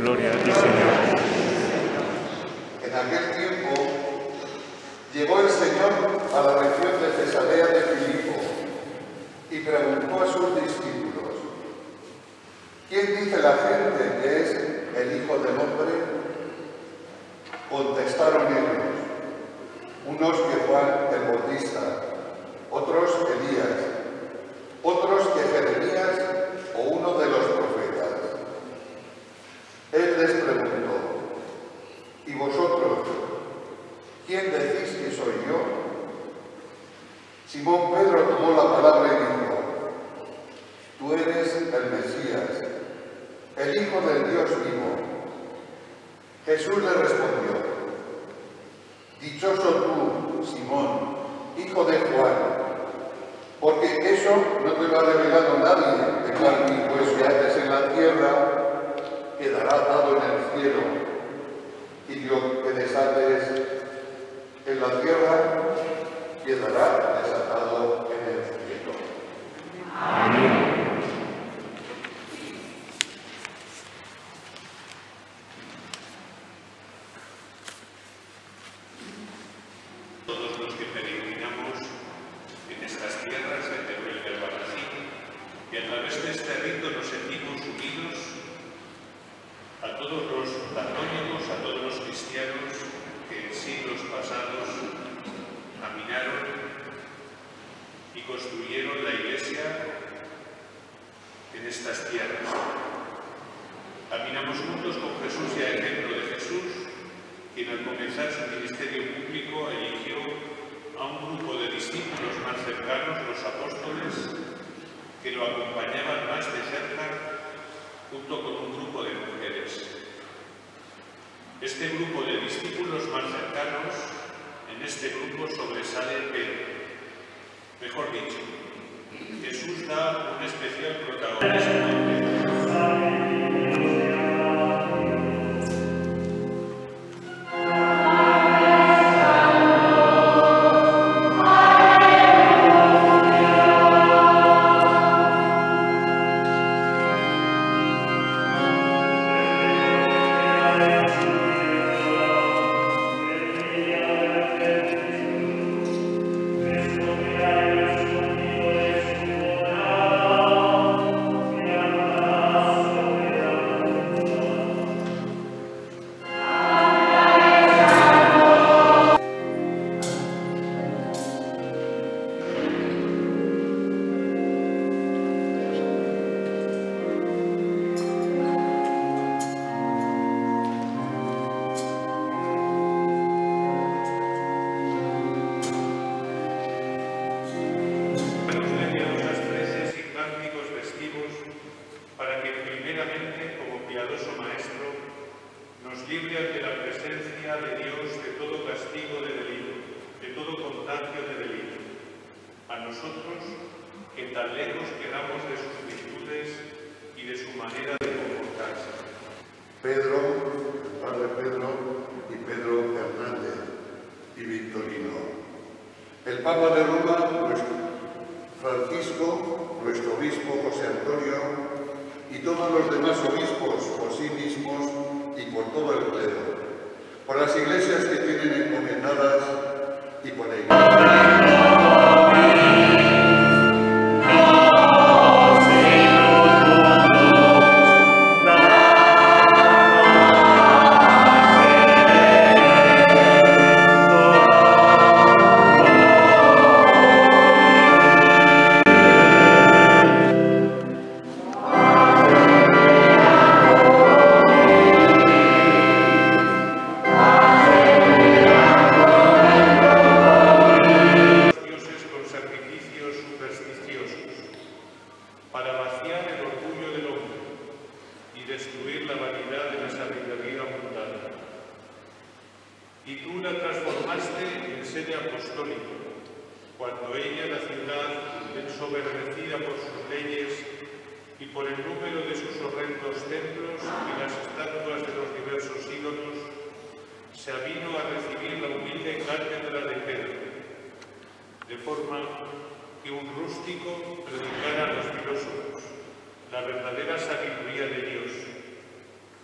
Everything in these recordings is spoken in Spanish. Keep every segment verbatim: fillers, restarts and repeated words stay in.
Gloria a ti, Señor. En aquel tiempo llegó el Señor a la región de Cesarea de Filipo y preguntó a sus discípulos: ¿quién dice la gente que es el Hijo del Hombre? Contestaron ellos: unos que Juan el Bautista, otros Elías, otros que Jeremías o uno de los profetas. Él les preguntó: ¿y vosotros, quién decís que soy yo? Simón Pedro tomó la palabra y dijo: tú eres el Mesías, el Hijo del Dios vivo. Jesús le respondió: dichoso tú, Simón, hijo de Juan, porque eso no te lo ha revelado nadie de carne y hueso, que haces en la tierra quedará atado en el cielo, y lo que desates en la tierra quedará desatado en el cielo. Amén. Todos los que peregrinamos en estas tierras de Teruel del Albarracín, y a través de este rito nos sentimos unidos a todos los católicos, a todos los cristianos que en siglos pasados caminaron y construyeron la Iglesia en estas tierras. Caminamos juntos con Jesús y a ejemplo de Jesús, quien al comenzar su ministerio público eligió a un grupo de discípulos más cercanos, los apóstoles, que lo acompañaban más de cerca, junto con un grupo de mujeres. Este grupo de discípulos más cercanos, en este grupo sobresale Pedro. Mejor dicho, Jesús da un especial protagonismo a Pedro. Pedro, el padre Pedro y Pedro Fernández y Victorino. El Papa de Roma, nuestro Francisco, nuestro obispo José Antonio y todos los demás obispos por sí mismos y por todo el clero, por las iglesias que tienen encomendadas y por la iglesia.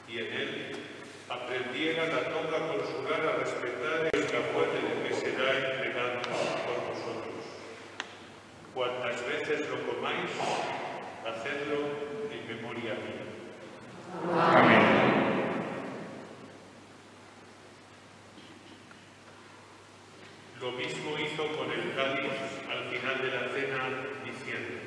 y en él aprendieran a toda consular a respetar el capote de que será entregado por vosotros. Cuantas veces lo comáis, hacedlo en memoria mía. Amén. Lo mismo hizo con el cáliz al final de la cena, diciendo: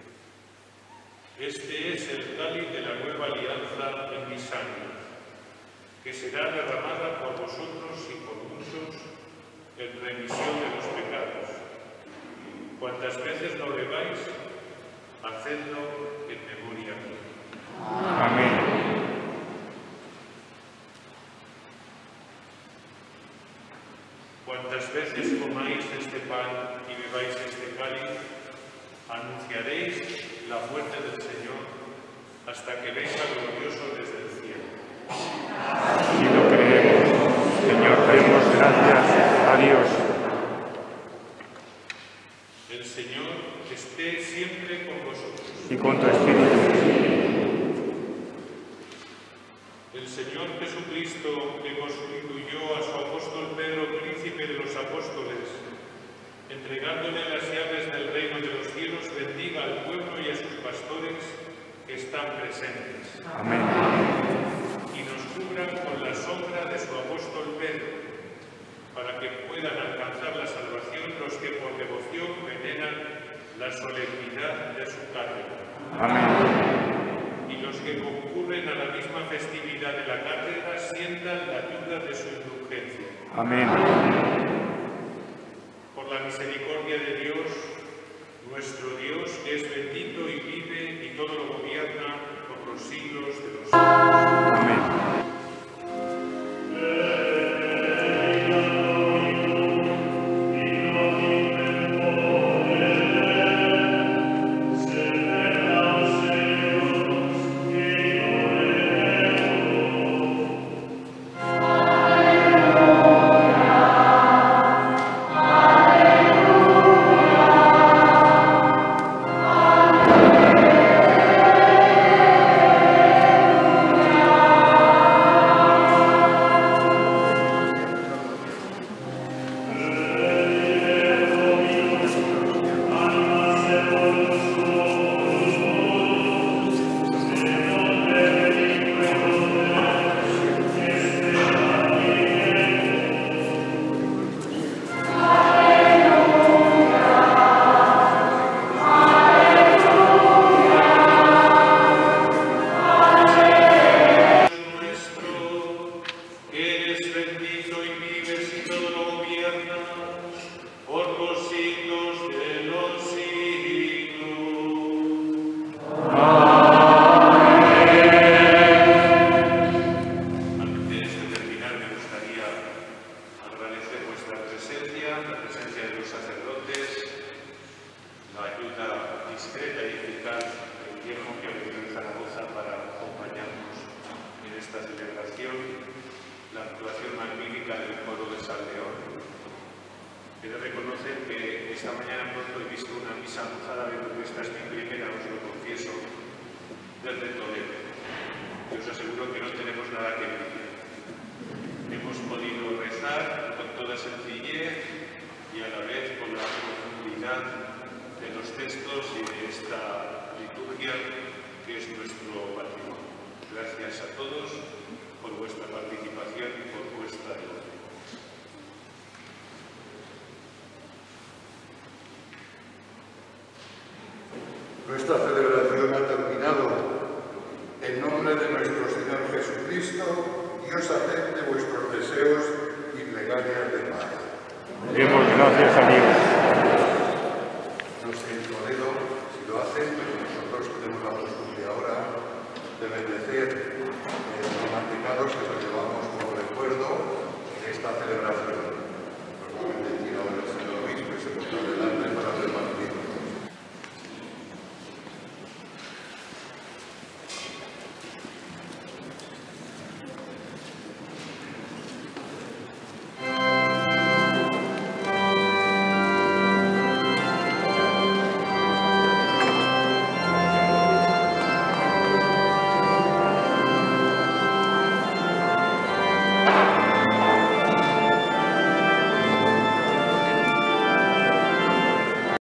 Este es el cáliz de la nueva alianza en mi sangre, que será derramada por vosotros y por muchos en remisión de los pecados. Cuantas veces lo bebáis, hacedlo en memoria mía. Amén. Cuantas veces comáis este pan y bebáis este cáliz, anunciaréis la muerte del Señor hasta que venga glorioso desde el cielo. Así lo creemos. Señor, demos gracias a Dios. El Señor esté siempre con vosotros. Y con tu espíritu. El Señor Jesucristo, que constituyó a su apóstol Pedro, príncipe de los apóstoles, entregándole las llaves del reino de los cielos, bendiga al pueblo y a sus pastores que están presentes. Amén. Y nos cubran con la sombra de su apóstol Pedro, para que puedan alcanzar la salvación los que por devoción veneran la solemnidad de su cátedra. Amén. Y los que concurren a la misma festividad de la cátedra sientan la ayuda de su indulgencia. Amén. Por la misericordia de Dios, nuestro Dios, que es bendito y vive y todo lo gobierna por los siglos de los siglos. Amén. Nuestra celebración ha terminado. En nombre de nuestro Señor Jesucristo, Dios acepte vuestros deseos y plegarias de paz. Demos gracias a Dios. Los que en Toledo, si lo hacen, nosotros tenemos la costumbre ahora de bendecer los mantecados que los llevamos como recuerdo de esta celebración.